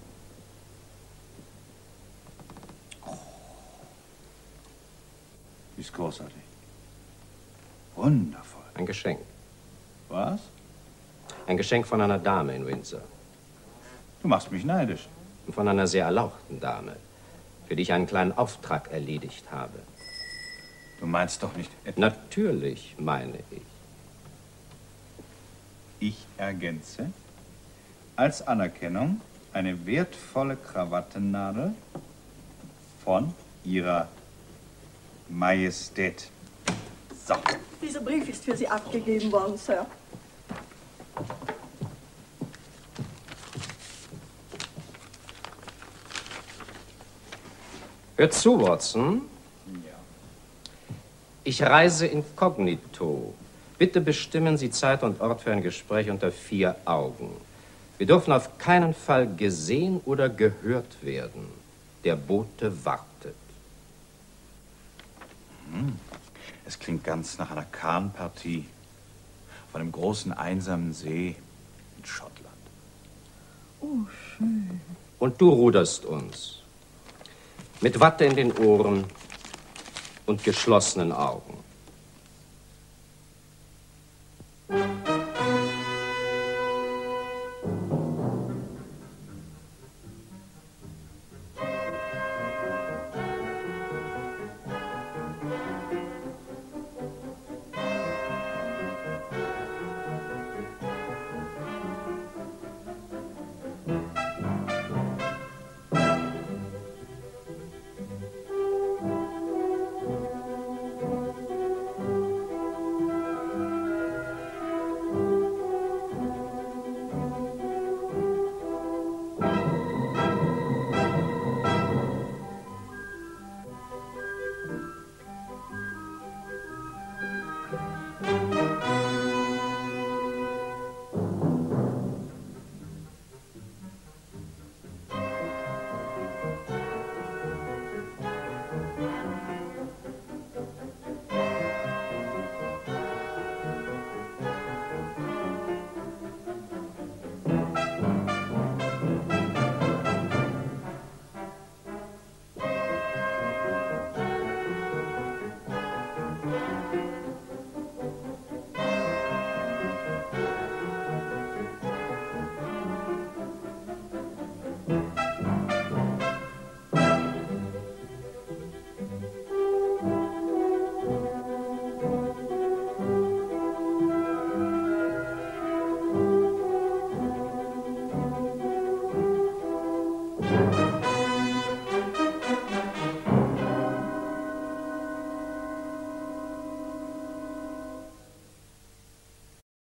Die ist großartig. Wundervoll. Ein Geschenk. Was? Ein Geschenk von einer Dame in Windsor. Du machst mich neidisch. Von einer sehr erlauchten Dame, für die ich einen kleinen Auftrag erledigt habe. Du meinst doch nicht etwa... Natürlich meine ich. Ich ergänze, als Anerkennung eine wertvolle Krawattennadel von Ihrer Majestät. So. Dieser Brief ist für Sie abgegeben worden, Sir. Hört zu, Watson. Ich reise inkognito. Bitte bestimmen Sie Zeit und Ort für ein Gespräch unter vier Augen. Wir dürfen auf keinen Fall gesehen oder gehört werden. Der Bote wartet. Hm. Es klingt ganz nach einer Kahnpartie auf einem großen einsamen See in Schottland. Oh, schön. Und du ruderst uns. Mit Watte in den Ohren und geschlossenen Augen. Thank you.